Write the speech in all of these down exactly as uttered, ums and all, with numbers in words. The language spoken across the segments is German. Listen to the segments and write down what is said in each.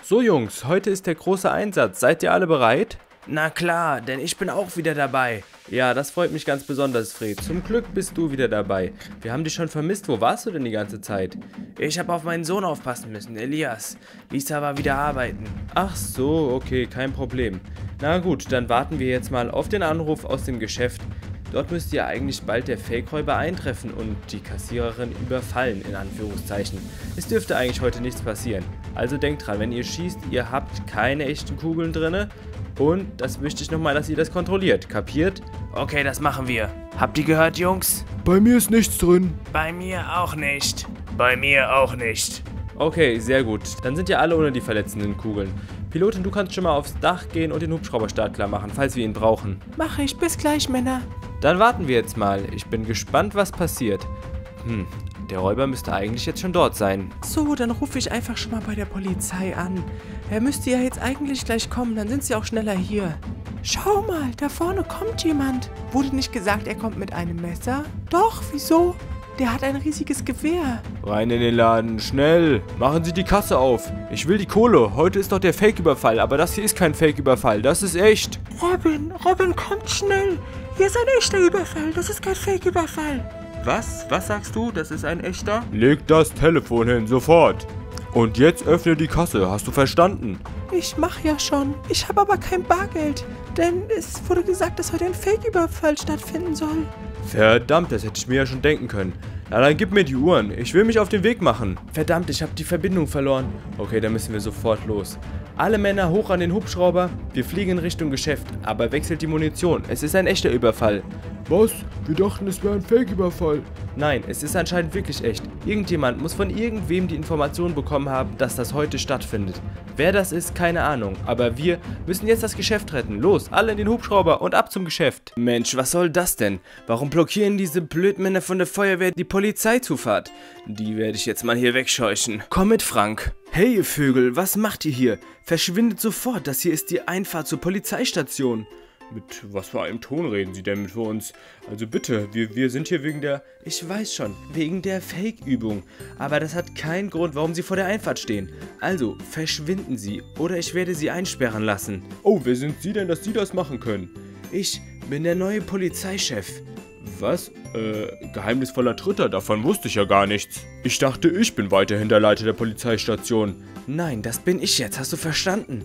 So Jungs, heute ist der große Einsatz. Seid ihr alle bereit? Na klar, denn ich bin auch wieder dabei. Ja, das freut mich ganz besonders, Fred. Zum Glück bist du wieder dabei. Wir haben dich schon vermisst. Wo warst du denn die ganze Zeit? Ich habe auf meinen Sohn aufpassen müssen, Elias. Lisa war wieder arbeiten. Ach so, okay, kein Problem. Na gut, dann warten wir jetzt mal auf den Anruf aus dem Geschäft. Dort müsste ja eigentlich bald der Fake-Räuber eintreffen und die Kassiererin überfallen, in Anführungszeichen. Es dürfte eigentlich heute nichts passieren. Also denkt dran, wenn ihr schießt, ihr habt keine echten Kugeln drinne. Und das möchte ich nochmal, dass ihr das kontrolliert. Kapiert? Okay, das machen wir. Habt ihr gehört, Jungs? Bei mir ist nichts drin. Bei mir auch nicht. Bei mir auch nicht. Okay, sehr gut. Dann sind ja alle ohne die verletzenden Kugeln. Pilotin, du kannst schon mal aufs Dach gehen und den Hubschrauberstart klar machen, falls wir ihn brauchen. Mache ich. Bis gleich, Männer. Dann warten wir jetzt mal. Ich bin gespannt, was passiert. Hm, der Räuber müsste eigentlich jetzt schon dort sein. So, dann rufe ich einfach schon mal bei der Polizei an. Er müsste ja jetzt eigentlich gleich kommen, dann sind sie auch schneller hier. Schau mal, da vorne kommt jemand. Wurde nicht gesagt, er kommt mit einem Messer? Doch, wieso? Der hat ein riesiges Gewehr. Rein in den Laden, schnell. Machen Sie die Kasse auf. Ich will die Kohle. Heute ist doch der Fake-Überfall, aber das hier ist kein Fake-Überfall, das ist echt. Robin, Robin, kommt schnell. Hier ist ein echter Überfall, das ist kein Fake-Überfall. Was? Was sagst du? Das ist ein echter? Leg das Telefon hin, sofort. Und jetzt öffne die Kasse, hast du verstanden? Ich mach ja schon. Ich habe aber kein Bargeld, denn es wurde gesagt, dass heute ein Fake-Überfall stattfinden soll. Verdammt, das hätte ich mir ja schon denken können. Na dann gib mir die Uhren, ich will mich auf den Weg machen. Verdammt, ich habe die Verbindung verloren. Okay, dann müssen wir sofort los. Alle Männer hoch an den Hubschrauber, wir fliegen in Richtung Geschäft, aber wechselt die Munition, es ist ein echter Überfall. Was? Wir dachten, es wäre ein Fake-Überfall. Nein, es ist anscheinend wirklich echt. Irgendjemand muss von irgendwem die Information bekommen haben, dass das heute stattfindet. Wer das ist, keine Ahnung. Aber wir müssen jetzt das Geschäft retten. Los, alle in den Hubschrauber und ab zum Geschäft. Mensch, was soll das denn? Warum blockieren diese Blödmänner von der Feuerwehr die Polizeizufahrt? Die werde ich jetzt mal hier wegscheuchen. Komm mit, Frank. Hey, ihr Vögel, was macht ihr hier? Verschwindet sofort, das hier ist die Einfahrt zur Polizeistation. Mit was für einem Ton reden Sie denn mit uns? Also bitte, wir, wir sind hier wegen der... Ich weiß schon, wegen der Fake-Übung. Aber das hat keinen Grund, warum Sie vor der Einfahrt stehen. Also, verschwinden Sie, oder ich werde Sie einsperren lassen. Oh, wer sind Sie denn, dass Sie das machen können? Ich bin der neue Polizeichef. Was? Äh, geheimnisvoller Dritter, davon wusste ich ja gar nichts. Ich dachte, ich bin weiterhin der Leiter der Polizeistation. Nein, das bin ich jetzt, hast du verstanden?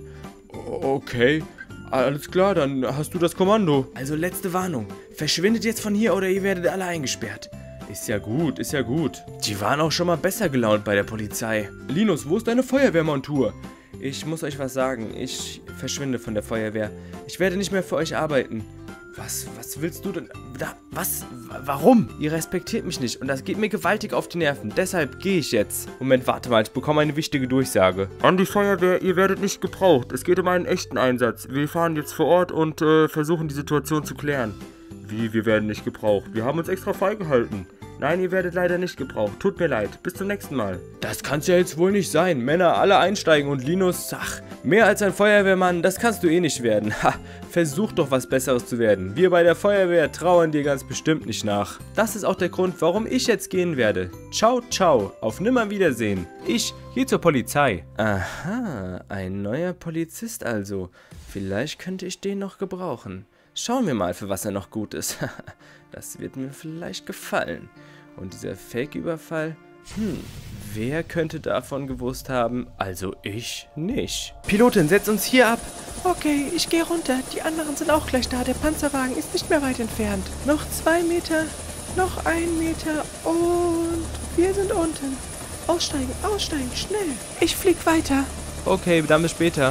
Okay. Alles klar, dann hast du das Kommando. Also letzte Warnung. Verschwindet jetzt von hier oder ihr werdet alle eingesperrt. Ist ja gut, ist ja gut. Die waren auch schon mal besser gelaunt bei der Polizei. Linus, wo ist deine Feuerwehrmontur? Ich muss euch was sagen. Ich verschwinde von der Feuerwehr. Ich werde nicht mehr für euch arbeiten. Was, was willst du denn? Da, was? Warum? Ihr respektiert mich nicht und das geht mir gewaltig auf die Nerven. Deshalb gehe ich jetzt. Moment, warte mal, ich bekomme eine wichtige Durchsage. An die Feuerwehr, ihr werdet nicht gebraucht. Es geht um einen echten Einsatz. Wir fahren jetzt vor Ort und äh, versuchen die Situation zu klären. Wie, wir werden nicht gebraucht? Wir haben uns extra freigehalten. Nein, ihr werdet leider nicht gebraucht. Tut mir leid. Bis zum nächsten Mal. Das kann's ja jetzt wohl nicht sein. Männer, alle einsteigen und Linus, ach, mehr als ein Feuerwehrmann, das kannst du eh nicht werden. Ha, versuch doch was Besseres zu werden. Wir bei der Feuerwehr trauern dir ganz bestimmt nicht nach. Das ist auch der Grund, warum ich jetzt gehen werde. Ciao, ciao. Auf Nimmerwiedersehen. Ich gehe zur Polizei. Aha, ein neuer Polizist also. Vielleicht könnte ich den noch gebrauchen. Schauen wir mal, für was er noch gut ist. Das wird mir vielleicht gefallen. Und dieser Fake-Überfall? Hm, wer könnte davon gewusst haben? Also ich nicht. Pilotin, setz uns hier ab. Okay, ich gehe runter. Die anderen sind auch gleich da. Der Panzerwagen ist nicht mehr weit entfernt. Noch zwei Meter, noch ein Meter und wir sind unten. Aussteigen, aussteigen, schnell. Ich flieg weiter. Okay, dann bis später.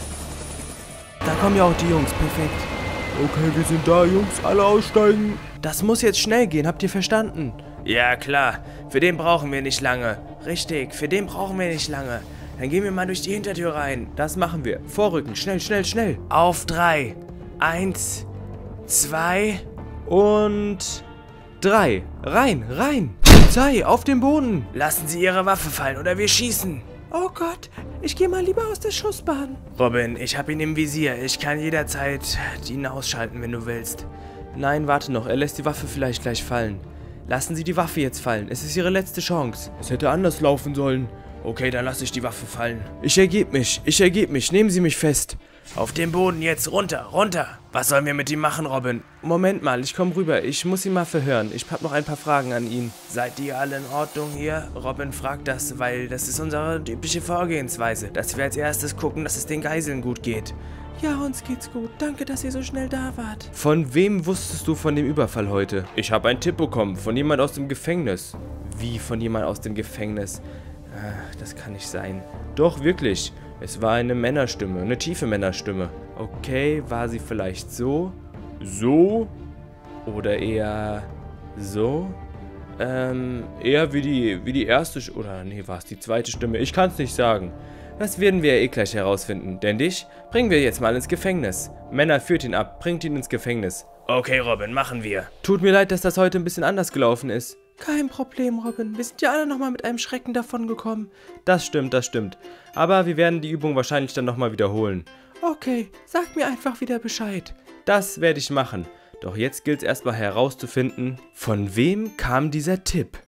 Da kommen ja auch die Jungs, perfekt. Okay, wir sind da, Jungs. Alle aussteigen. Das muss jetzt schnell gehen, habt ihr verstanden? Ja, klar. Für den brauchen wir nicht lange. Richtig, für den brauchen wir nicht lange. Dann gehen wir mal durch die Hintertür rein. Das machen wir. Vorrücken, schnell, schnell, schnell. Auf drei. Eins, zwei und drei. Rein, rein. Polizei, auf den Boden. Lassen Sie Ihre Waffe fallen oder wir schießen. Oh Gott, ich gehe mal lieber aus der Schussbahn. Robin, ich habe ihn im Visier. Ich kann jederzeit ihn ausschalten, wenn du willst. Nein, warte noch. Er lässt die Waffe vielleicht gleich fallen. Lassen Sie die Waffe jetzt fallen. Es ist Ihre letzte Chance. Es hätte anders laufen sollen. Okay, dann lasse ich die Waffe fallen. Ich ergeb mich, ich ergeb mich, nehmen Sie mich fest. Auf den Boden jetzt, runter, runter. Was sollen wir mit ihm machen, Robin? Moment mal, ich komme rüber, ich muss ihn mal verhören. Ich habe noch ein paar Fragen an ihn. Seid ihr alle in Ordnung hier? Robin fragt das, weil das ist unsere typische Vorgehensweise, dass wir als erstes gucken, dass es den Geiseln gut geht. Ja, uns geht's gut. Danke, dass ihr so schnell da wart. Von wem wusstest du von dem Überfall heute? Ich habe einen Tipp bekommen, von jemand aus dem Gefängnis. Wie, von jemand aus dem Gefängnis? Ach, das kann nicht sein. Doch, wirklich. Es war eine Männerstimme, eine tiefe Männerstimme. Okay, war sie vielleicht so? So? Oder eher so? Ähm, eher wie die, wie die erste, Sch- oder nee, war es die zweite Stimme? Ich kann es nicht sagen. Das werden wir ja eh gleich herausfinden, denn dich bringen wir jetzt mal ins Gefängnis. Männer, führt ihn ab, bringt ihn ins Gefängnis. Okay, Robin, machen wir. Tut mir leid, dass das heute ein bisschen anders gelaufen ist. Kein Problem, Robin. Wir sind ja alle nochmal mit einem Schrecken davongekommen. Das stimmt, das stimmt. Aber wir werden die Übung wahrscheinlich dann nochmal wiederholen. Okay, sag mir einfach wieder Bescheid. Das werde ich machen. Doch jetzt gilt es erstmal herauszufinden, von wem kam dieser Tipp?